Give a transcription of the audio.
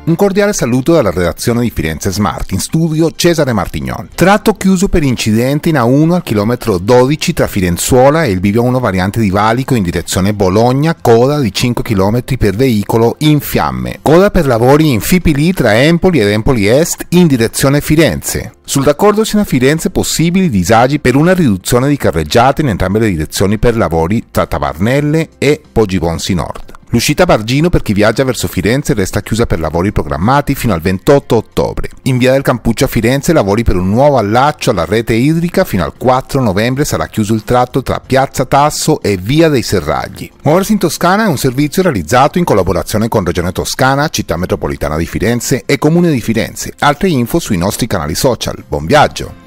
Un cordiale saluto dalla redazione di Firenze Smart, in studio Cesare Martignon. Tratto chiuso per incidente in A1 al chilometro 12 tra Firenzuola e il bivio 1 variante di Valico in direzione Bologna, coda di 5 km per veicolo in fiamme. Coda per lavori in Fipili tra Empoli ed Empoli Est in direzione Firenze. Sul raccordo Siena-Firenze possibili disagi per una riduzione di carreggiate in entrambe le direzioni per lavori tra Tavarnelle e Poggibonsi Nord. L'uscita Bargino per chi viaggia verso Firenze resta chiusa per lavori programmati fino al 28 ottobre. In via del Campuccio a Firenze lavori per un nuovo allaccio alla rete idrica fino al 4 novembre sarà chiuso il tratto tra Piazza Tasso e via dei Serragli. Muoversi in Toscana è un servizio realizzato in collaborazione con Regione Toscana, Città Metropolitana di Firenze e Comune di Firenze. Altre info sui nostri canali social. Buon viaggio!